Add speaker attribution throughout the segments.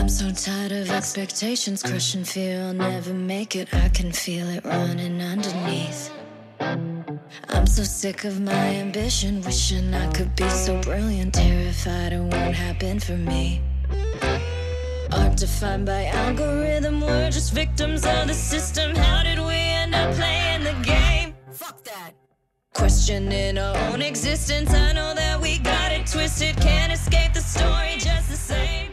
Speaker 1: I'm so tired of expectations, crushing fear I'll never make it. I can feel it running underneath. I'm so sick of my ambition, wishing I could be so brilliant, terrified it won't happen for me. Art defined by algorithm, we're just victims of the system. How did we end up playing the game? Fuck that. Questioning our own existence, I know that we got it twisted. Can't escape the story just the same.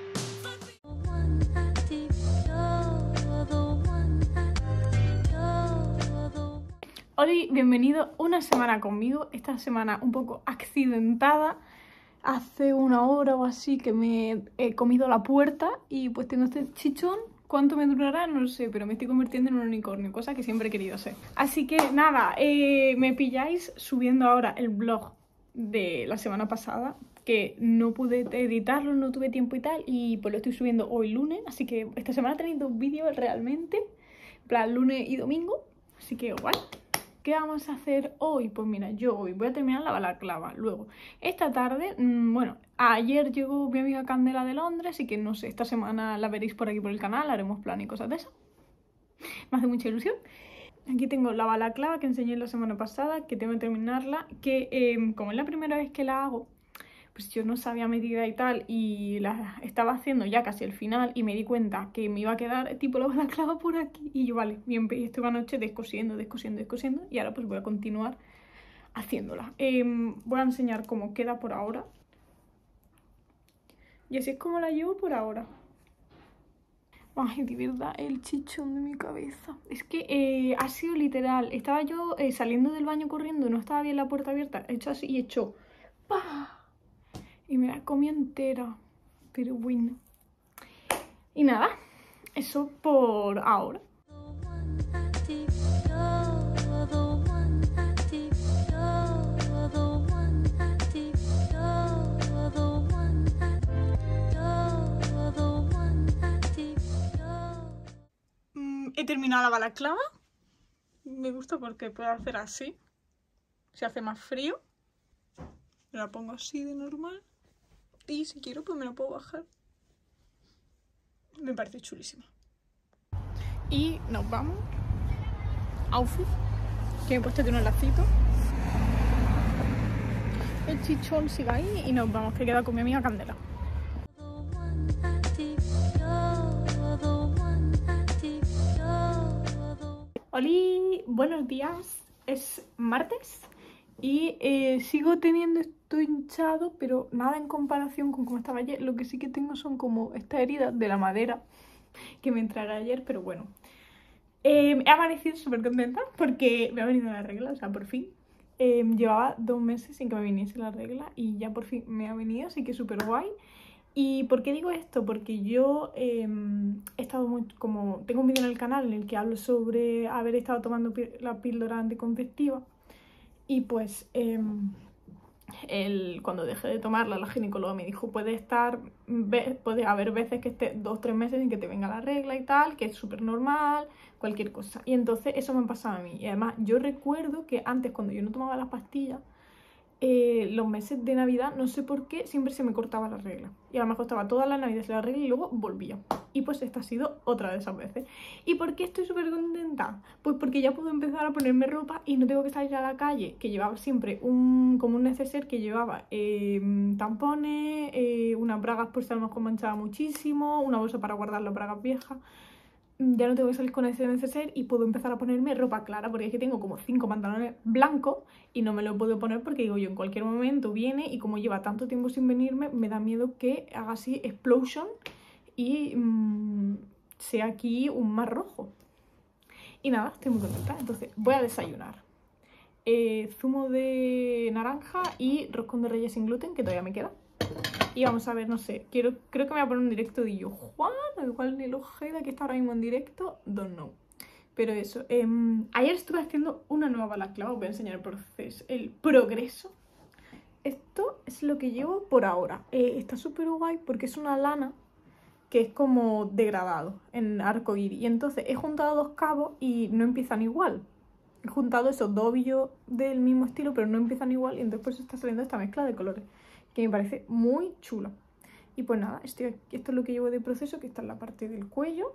Speaker 2: Hola, bienvenido una semana conmigo. Esta semana un poco accidentada. Hace una hora o así que me he comido la puerta y pues tengo este chichón. ¿Cuánto me durará? No lo sé, pero me estoy convirtiendo en un unicornio, cosa que siempre he querido ser. Así que nada, me pilláis subiendo ahora el vlog de la semana pasada, que no pude editarlo, no tuve tiempo y tal, y pues lo estoy subiendo hoy lunes, así que esta semana tenéis 2 vídeos realmente, en plan lunes y domingo, así que guay. ¿Qué vamos a hacer hoy? Pues mira, yo hoy voy a terminar la balaclava. Luego, esta tarde, bueno, ayer llegó mi amiga Candela de Londres, así que no sé, esta semana la veréis por aquí por el canal, haremos plan y cosas de eso. Me hace mucha ilusión. Aquí tengo la balaclava que enseñé la semana pasada, que tengo que terminarla, que como es la primera vez que la hago, pues yo no sabía medida y tal, y la estaba haciendo ya casi al final y me di cuenta que me iba a quedar tipo la balaclava por aquí y yo vale, bien, y estuve anoche descosiendo y ahora pues voy a continuar haciéndola. Voy a enseñar cómo queda por ahora y así es como la llevo por ahora. Ay, de verdad, el chichón de mi cabeza. Es que ha sido literal, estaba yo saliendo del baño corriendo, no estaba bien la puerta abierta, he hecho así y he hecho ¡pah! Y me la comí entera, pero bueno. Y nada, eso por ahora. He terminado la balaclava. Me gusta porque puedo hacer así. Se hace más frío. Me la pongo así de normal. Y si quiero pues me lo puedo bajar. Me parece chulísima. Y nos vamos. Outfit. Que me he puesto aquí unos lacitos. El chichón sigue ahí y nos vamos, que queda con mi amiga Candela. Hola, buenos días. Es martes. Y sigo teniendo esto hinchado, pero nada en comparación con cómo estaba ayer. Lo que sí que tengo son como estas heridas de la madera que me entraron ayer, pero bueno. He amanecido súper contenta porque me ha venido la regla, o sea, por fin. Llevaba 2 meses sin que me viniese la regla y ya por fin me ha venido, así que súper guay. ¿Y por qué digo esto? Porque yo he estado muy, como tengo un vídeo en el canal en el que hablo sobre haber estado tomando la píldora anticonceptiva. Y pues cuando dejé de tomarla, la ginecóloga me dijo, puede haber veces que estés 2 o 3 meses sin que te venga la regla y tal, que es súper normal, cualquier cosa. Y entonces eso me pasaba a mí. Y además yo recuerdo que antes, cuando yo no tomaba las pastillas, los meses de Navidad, no sé por qué, siempre se me cortaba la regla. Y a lo mejor estaba toda la Navidad sin la regla y luego volvía. Y pues esta ha sido otra de esas veces. ¿Y por qué estoy súper contenta? Pues porque ya puedo empezar a ponerme ropa y no tengo que salir a la calle, que llevaba siempre como un neceser que llevaba tampones, unas bragas por si a lo mejor manchaba muchísimo, una bolsa para guardar las bragas viejas. Ya no tengo que salir con ese neceser y puedo empezar a ponerme ropa clara, porque es que tengo como 5 pantalones blancos y no me los puedo poner porque digo yo, en cualquier momento viene y como lleva tanto tiempo sin venirme, me da miedo que haga así explosion y sea aquí un mar rojo. Y nada, estoy muy contenta. Entonces voy a desayunar zumo de naranja y roscón de reyes sin gluten, que todavía me queda. Y vamos a ver, no sé, creo que me voy a poner un directo de yo, Juan, igual el Ojeda que está ahora mismo en directo, don't know. Pero eso, ayer estuve haciendo una nueva balaclava, os voy a enseñar el proceso, el progreso. Esto es lo que llevo por ahora. Está súper guay porque es una lana que es como degradado en arcoíris. Y entonces he juntado 2 cabos y no empiezan igual. He juntado esos 2 ovillos del mismo estilo, pero no empiezan igual y entonces por eso está saliendo esta mezcla de colores, que me parece muy chula. Y pues nada, esto es lo que llevo de proceso, que está en la parte del cuello.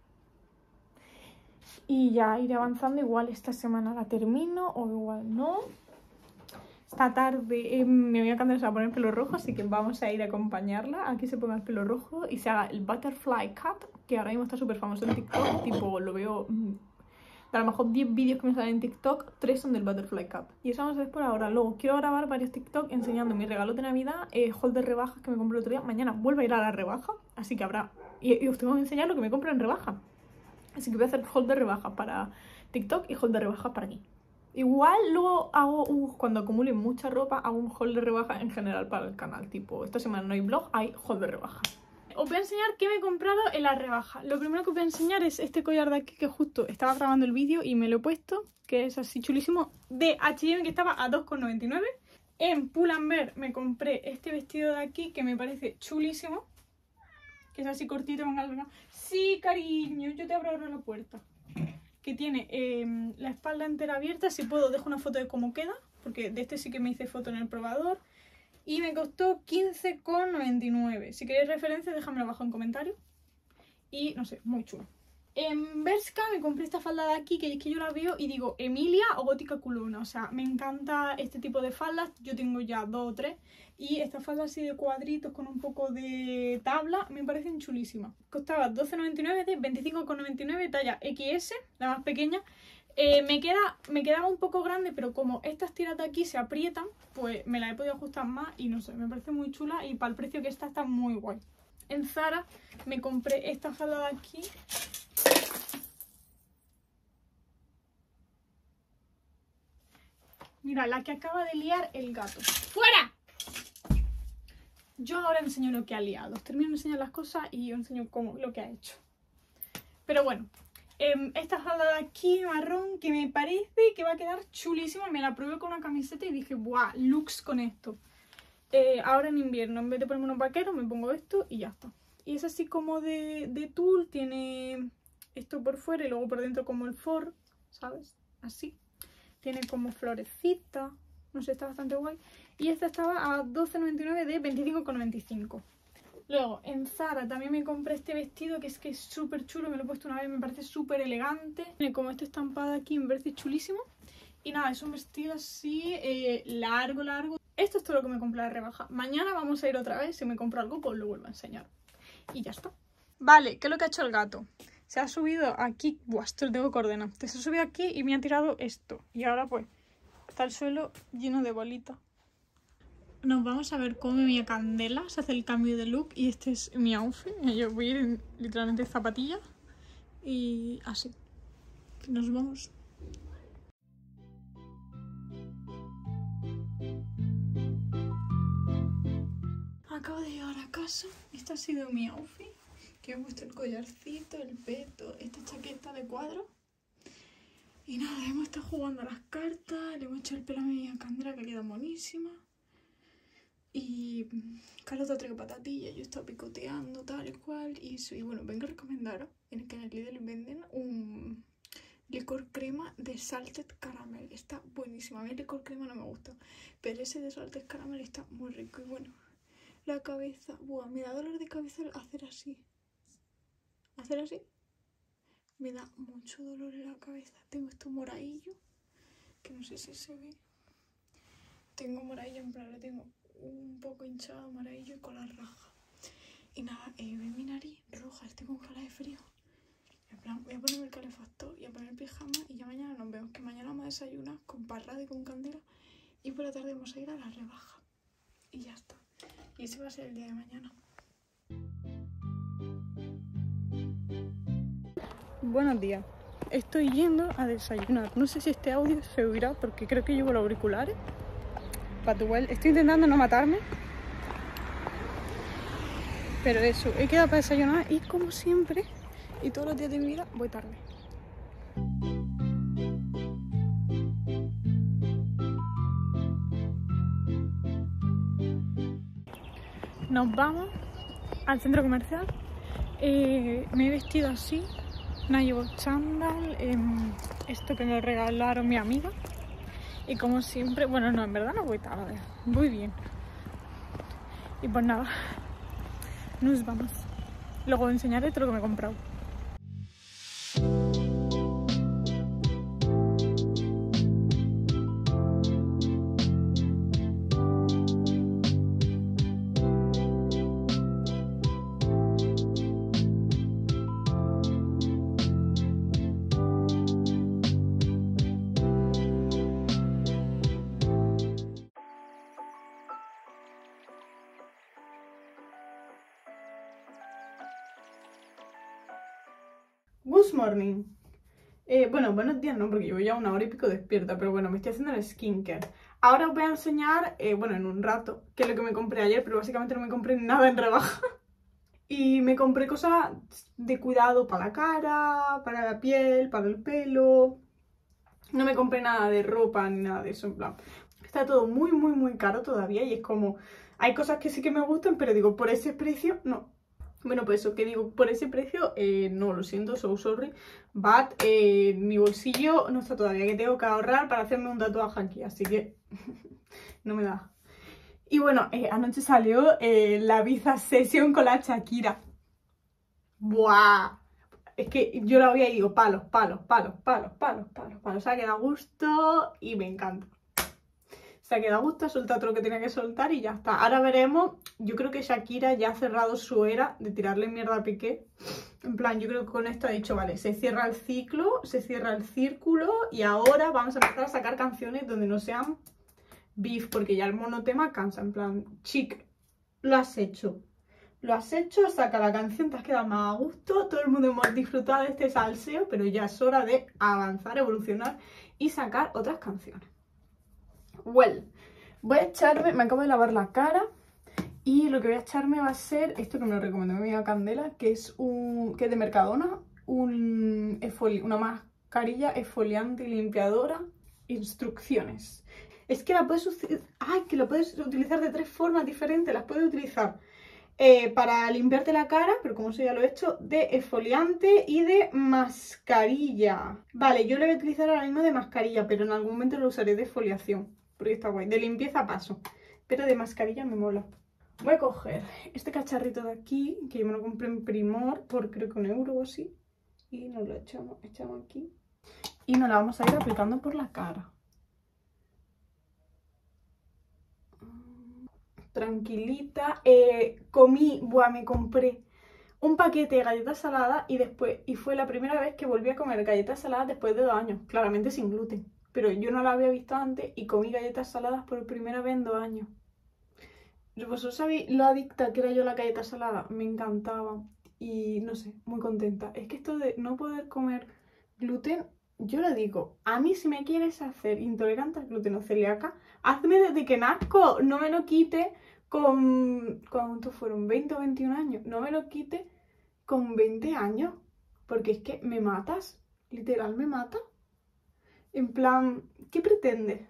Speaker 2: Y ya iré avanzando, igual esta semana la termino o igual no. Esta tarde me voy a Candelas a poner pelo rojo, así que vamos a ir a acompañarla a que se ponga el pelo rojo y se haga el butterfly cut, que ahora mismo está súper famoso en TikTok. Tipo, lo veo... De a lo mejor 10 vídeos que me salen en TikTok, 3 son del butterfly cut. Y eso vamos a hacer por ahora. Luego quiero grabar varios TikTok enseñando mi regalo de Navidad, haul de rebajas que me compré el otro día. Mañana vuelvo a ir a la rebaja, así que habrá... Y os tengo que enseñar lo que me compro en rebaja. Así que voy a hacer haul de rebajas para TikTok y haul de rebajas para aquí. Igual luego hago cuando acumule mucha ropa, hago un haul de rebajas en general para el canal. Tipo, esta semana no hay vlog, hay haul de rebajas. Os voy a enseñar qué me he comprado en la rebaja. Lo primero que os voy a enseñar es este collar de aquí, que justo estaba grabando el vídeo y me lo he puesto, que es así chulísimo, de H&M, que estaba a 2,99. En Pull&Bear me compré este vestido de aquí, que me parece chulísimo, que es así cortito con algo. Sí, cariño, yo te abro ahora la puerta. Que tiene la espalda entera abierta. Si puedo dejo una foto de cómo queda, porque de este sí que me hice foto en el probador. Y me costó 15,99. Si queréis referencia, déjamelo abajo en comentarios. Y no sé, muy chulo. En Bershka me compré esta falda de aquí, que es que yo la veo y digo Emilia o Gótica culona. O sea, me encanta este tipo de faldas. Yo tengo ya 2 o 3. Y esta falda así de cuadritos con un poco de tabla me parecen chulísimas. Costaba 12,99 de 25,99, talla XS, la más pequeña. Me quedaba un poco grande, pero como estas tiras de aquí se aprietan, pues me la he podido ajustar más y no sé, me parece muy chula y para el precio que está muy guay. En Zara me compré esta falda de aquí. Mira, la que acaba de liar el gato. ¡Fuera! Yo ahora enseño lo que ha liado. Termino de enseñar las cosas y yo enseño lo que ha hecho. Pero bueno, esta falda de aquí marrón que me parece que va a quedar chulísima. Me la probé con una camiseta y dije, ¡buah! Looks con esto. Ahora en invierno, en vez de ponerme unos vaqueros, me pongo esto y ya está. Y es así como de tul. Tiene esto por fuera y luego por dentro como el forro, ¿sabes? Así. Tiene como florecita. No sé, está bastante guay. Y esta estaba a 12,99 de 25,95. Luego, en Zara también me compré este vestido que es súper chulo. Me lo he puesto una vez, me parece súper elegante. Tiene como este estampado aquí, me parece chulísimo. Y nada, es un vestido así, largo. Esto es todo lo que me compré a la rebaja. Mañana vamos a ir otra vez. Si me compro algo, pues lo vuelvo a enseñar. Y ya está. Vale, ¿qué es lo que ha hecho el gato? Se ha subido aquí. Buah, esto lo tengo que ordenar. Se ha subido aquí y me ha tirado esto. Y ahora pues está el suelo lleno de bolitas. Nos vamos a ver cómo mi Candela se hace el cambio de look. Y este es mi outfit. Yo voy a ir en literalmente zapatillas. Y así. Nos vamos. Acabo de llegar a casa. Este ha sido mi outfit. Que he puesto el collarcito, el peto, esta chaqueta de cuadro. Y nada, hemos estado jugando a las cartas. Le hemos hecho el pelo a mi Candela, que queda monísima. Y Carlota trae patatillas. Yo he estado picoteando, tal y cual. Y bueno, vengo a recomendaros. En el canal Lidl venden un licor crema de salted caramel. Está buenísimo. A mí el licor crema no me gusta, pero ese de salted caramel está muy rico. Y bueno, la cabeza, buah, me da dolor de cabeza hacer así. Hacer así me da mucho dolor en la cabeza. Tengo esto moradillo, que no sé si se ve. Tengo moradillo, en plan, lo tengo un poco hinchado, moradillo y con la raja. Y nada, ve mi nariz roja, estoy congelada de frío. En plan, voy a ponerme el calefactor y a poner el pijama y ya mañana nos vemos. Que mañana vamos a desayunar con Parrada y con Candela. Y por la tarde vamos a ir a la rebaja. Y ya está. Y ese va a ser el día de mañana. Buenos días. Estoy yendo a desayunar. No sé si este audio se oirá porque creo que llevo los auriculares. But well, estoy intentando no matarme. Pero eso, he quedado para desayunar y como siempre, y todos los días de mi vida, voy tarde. Nos vamos al centro comercial. Me he vestido así. Me llevo chándal, esto que me regalaron mi amiga. Y como siempre, bueno, no, en verdad no voy tarde, voy bien. Y pues nada, Nos vamos. Luego enseñaré todo lo que me he comprado. Good morning. Bueno, buenos días no, porque llevo ya 1 hora y pico despierta, pero bueno, me estoy haciendo el skincare. Ahora os voy a enseñar, bueno, en un rato, qué es lo que me compré ayer, pero básicamente no me compré nada en rebaja. Y me compré cosas de cuidado para la cara, para la piel, para el pelo. No me compré nada de ropa ni nada de eso, en plan. Está todo muy, muy, muy caro todavía y es como... Hay cosas que sí que me gustan, pero digo, por ese precio, no. Bueno, pues eso, que digo, por ese precio, no, lo siento, so sorry, but mi bolsillo no está todavía, que tengo que ahorrar para hacerme un tatuaje aquí, así que no me da. Y bueno, anoche salió la Biza Session con la Shakira. ¡Buah! Es que yo la había ido palos, palos, palos, palos, palos, palos, palos. Se ha quedado a gusto y me encanta. Se ha quedado a gusto, ha soltado todo lo que tenía que soltar y ya está. Ahora veremos, yo creo que Shakira ya ha cerrado su era de tirarle mierda a Piqué. En plan, yo creo que con esto ha dicho, vale, se cierra el ciclo, se cierra el círculo y ahora vamos a empezar a sacar canciones donde no sean beef, porque ya el monotema cansa. En plan, chic, lo has hecho. Lo has hecho, saca la canción, te has quedado más a gusto, todo el mundo hemos disfrutado de este salseo, pero ya es hora de avanzar, evolucionar y sacar otras canciones. Well, voy a echarme, me acabo de lavar la cara y lo que voy a echarme va a ser esto que me lo recomendó mi amiga Candela, que es de Mercadona, una mascarilla exfoliante y limpiadora, instrucciones. Es que la puedes utilizar de 3 formas diferentes, las puedes utilizar para limpiarte la cara, pero como eso ya lo he hecho, de exfoliante y de mascarilla. Vale, yo lo voy a utilizar ahora mismo de mascarilla, pero en algún momento lo usaré de exfoliación, porque está guay. De limpieza paso, pero de mascarilla me mola. Voy a coger este cacharrito de aquí, que yo me lo compré en Primor por creo que 1 euro o así, y nos lo echamos aquí y nos la vamos a ir aplicando por la cara. Tranquilita. Me compré un paquete de galletas saladas y fue la primera vez que volví a comer galletas saladas después de 2 años, claramente sin gluten, pero yo no la había visto antes y comí galletas saladas por primera vez en 2 años. ¿Vosotros sabéis lo adicta que era yo a la galleta salada? Me encantaba y no sé, muy contenta. Es que esto de no poder comer gluten, yo lo digo, a mí si me quieres hacer intolerante al gluten o celíaca, hazme desde que nazco, no me lo quite ¿cuántos fueron? 20 o 21 años, no me lo quite con 20 años, porque es que me matas, literal me matas. En plan, ¿qué pretendes?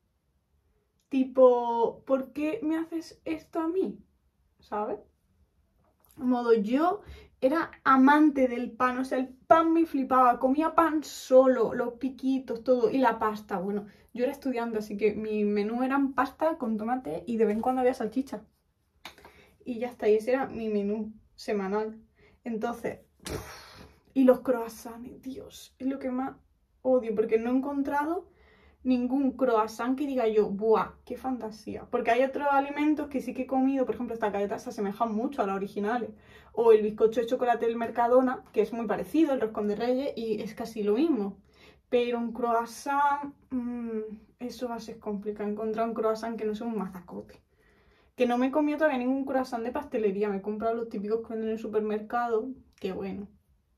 Speaker 2: Tipo, ¿por qué me haces esto a mí? ¿Sabes? De modo, yo era amante del pan, o sea, el pan me flipaba, comía pan solo, los piquitos, todo, y la pasta. Bueno, yo era estudiante, así que mi menú eran pasta con tomate y de vez en cuando había salchicha. Y ya está, y ese era mi menú semanal. Entonces, y los croissants, Dios, es lo que más odio, porque no he encontrado ningún croissant que diga yo, ¡buah, qué fantasía! Porque hay otros alimentos que sí que he comido, por ejemplo, estas galletas se asemejan mucho a las originales. O el bizcocho de chocolate del Mercadona, que es muy parecido, el roscón de Reyes, y es casi lo mismo. Pero un croissant, eso va a ser complicado, encontrar un croissant que no sea un mazacote. Que no me he comido todavía ningún croissant de pastelería, me he comprado los típicos que venden en el supermercado, que bueno.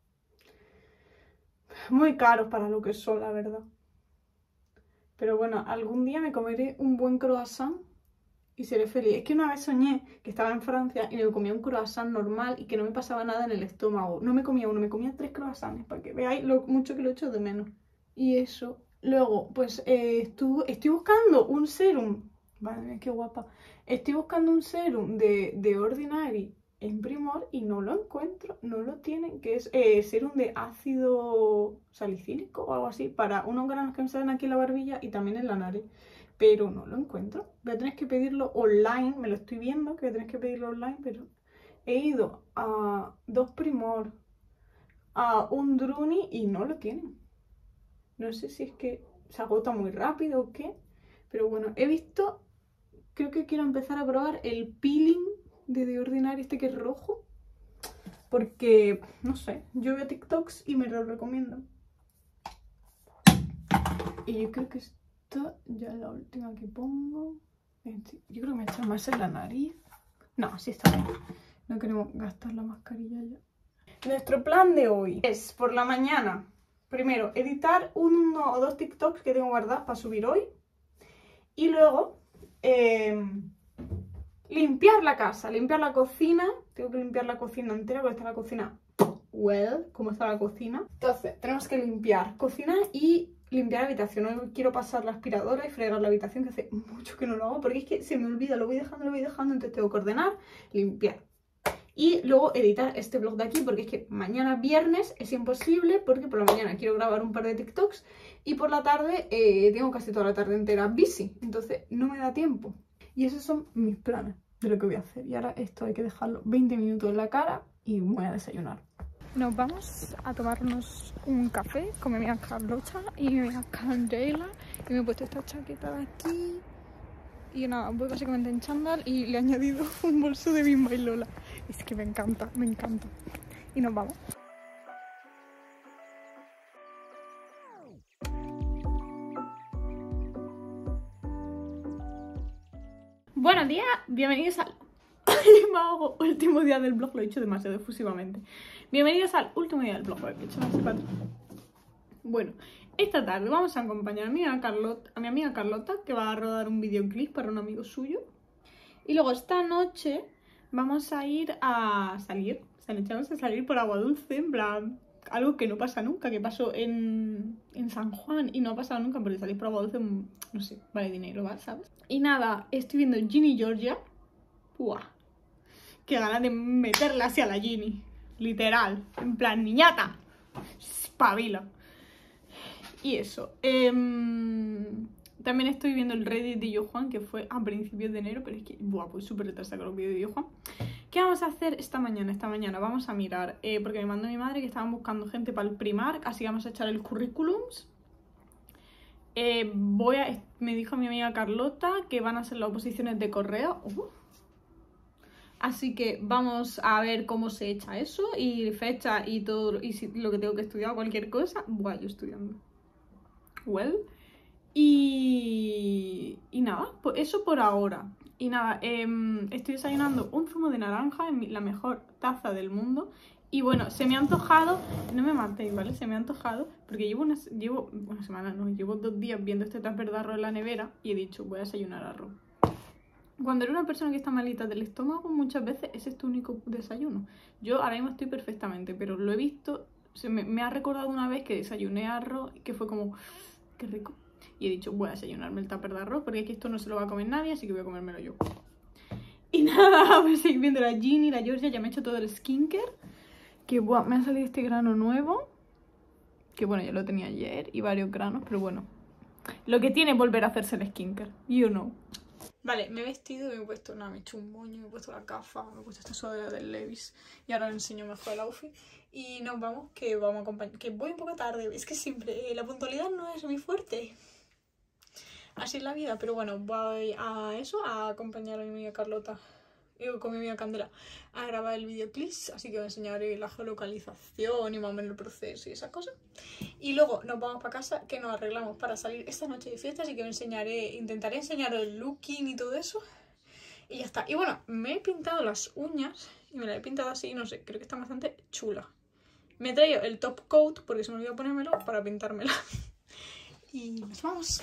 Speaker 2: Muy caros para lo que son, la verdad. Pero bueno, algún día me comeré un buen croissant y seré feliz. Es que una vez soñé que estaba en Francia y me comía un croissant normal y que no me pasaba nada en el estómago. No me comía uno, me comía 3 croissants, para que veáis lo mucho que lo echo de menos. Y eso. Luego, pues estoy buscando un serum. Vale, qué guapa. Estoy buscando un serum de Ordinary en Primor y no lo encuentro, no lo tienen, que es serum de ácido salicílico o algo así, para unos granos que me salen aquí en la barbilla y también en la nariz, pero no lo encuentro. Voy a tener que pedirlo online, me lo estoy viendo, que voy a tener que pedirlo online, pero He ido a 2 Primor, a un Druni y no lo tienen. No sé si es que se agota muy rápido o qué. Pero bueno, he visto... Creo que quiero empezar a probar el peeling de The Ordinary, este que es rojo. Porque, no sé, yo veo TikToks y me lo recomiendan. Y yo creo que esto ya es la última que pongo. Yo creo que me he echado más en la nariz. No, sí está bien. No queremos gastar la mascarilla ya. Nuestro plan de hoy es, por la mañana, primero, editar 1 o 2 TikToks que tengo guardados para subir hoy. Y luego, limpiar la casa, limpiar la cocina. Tengo que limpiar la cocina entera porque está la cocina... ¿cómo está la cocina? Entonces, tenemos que limpiar cocina y limpiar la habitación. Hoy quiero pasar la aspiradora y fregar la habitación, que hace mucho que no lo hago, porque es que se me olvida, lo voy dejando, entonces tengo que ordenar, limpiar. Y luego editar este vlog de aquí, porque es que mañana viernes es imposible, porque por la mañana quiero grabar un par de TikToks y por la tarde tengo casi toda la tarde entera busy, entonces no me da tiempo. Y esos son mis planes de lo que voy a hacer. Y ahora esto hay que dejarlo 20 minutos en la cara y voy a desayunar. Nos vamos a tomarnos un café con mi amiga Carlota y mi amiga Candela. Y me he puesto esta chaqueta de aquí. Y nada, voy básicamente en chándal y le he añadido un bolso de Bimba y Lola. Es que me encanta, me encanta. Y nos vamos. Buenos días, bienvenidos al último día del vlog. Lo he dicho demasiado efusivamente. Bienvenidos al último día del vlog. He hecho más de 4. Bueno, esta tarde vamos a acompañar a mi amiga Carlota, que va a rodar un videoclip para un amigo suyo. Y luego esta noche vamos a ir a salir. Vamos a salir por Agua Dulce, en plan, algo que no pasa nunca, que pasó en San Juan y no ha pasado nunca, porque salir por Agua Dulce, no sé, vale dinero, ¿sabes? Y nada, estoy viendo Ginny y Georgia. ¡Buah! Qué ganas de meterla así a la Ginny. Literal, en plan, niñata, espabila. Y eso. También estoy viendo el Reddit de Yo Juan, que fue a principios de enero, pero es que, buah, pues súper retrasado con los vídeos de Yo Juan. ¿Qué vamos a hacer esta mañana? Esta mañana vamos a mirar, porque me mandó mi madre que estaban buscando gente para el Primark, así que vamos a echar el currículums. Me dijo mi amiga Carlota que van a ser las oposiciones de correo. Así que vamos a ver cómo se echa eso, y fecha y todo, y si, lo que tengo que estudiar, cualquier cosa. Buah, yo estudiando. Y nada, pues eso por ahora. Y nada, estoy desayunando un zumo de naranja en la mejor taza del mundo. Y bueno, se me ha antojado, no me matéis, ¿vale? Se me ha antojado, porque llevo una semana, no, llevo 2 días viendo este tupper de arroz en la nevera y he dicho, voy a desayunar arroz. Cuando eres una persona que está malita del estómago, muchas veces ese es tu único desayuno. Yo ahora mismo estoy perfectamente, pero lo he visto, me ha recordado una vez que desayuné arroz, que fue como, qué rico. Y he dicho, voy a desayunarme el tupper de arroz, porque aquí esto no se lo va a comer nadie, así que voy a comérmelo yo. Y nada, voy a seguir viendo la Ginny, la Georgia, ya me he hecho todo el skincare. Que buah, me ha salido este grano nuevo, que bueno, ya lo tenía ayer, y varios granos, pero bueno. Lo que tiene es volver a hacerse el skincare, you know. Vale, me he vestido y me he puesto, nada, me he hecho un moño, me he puesto la gafa, me he puesto esta sudadera del Levi's y ahora os enseño mejor el outfit. Y nos vamos, que vamos a acompañar, que voy un poco tarde, es que siempre la puntualidad no es muy fuerte. Así es la vida, pero bueno, voy a eso, a acompañar a mi amiga Carlota, con mi amiga Candela, a grabar el videoclip, así que os enseñaré la geolocalización y más o menos el proceso y esas cosas. Y luego nos vamos para casa, que nos arreglamos para salir esta noche de fiesta, así que os intentaré enseñaros el looking y todo eso. Y ya está. Y bueno, me he pintado las uñas y me las he pintado así, no sé, creo que está bastante chula. Me he traído el top coat porque se me olvidó ponérmelo para pintármela. Y nos vamos.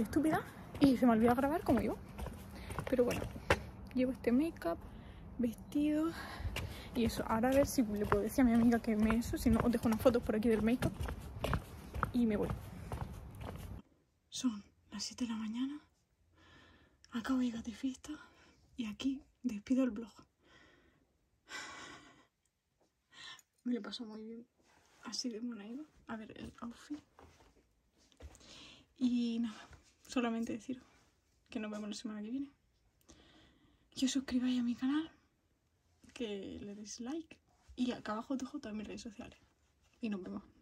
Speaker 2: estúpida y se me olvidó grabar como iba. Pero bueno, llevo este make-up, vestido y eso. Ahora a ver si le puedo decir a mi amiga que me eso. Si no, os dejo unas fotos por aquí del make-up y me voy. Son las 7 de la mañana. Acabo de llegar de fiesta y aquí despido el vlog. Me lo paso muy bien. Así de mona iba. A ver el outfit. Y nada, solamente deciros que nos vemos la semana que viene. Que os suscribáis a mi canal, que le deis like y acá abajo os dejo todas mis redes sociales. Y nos vemos.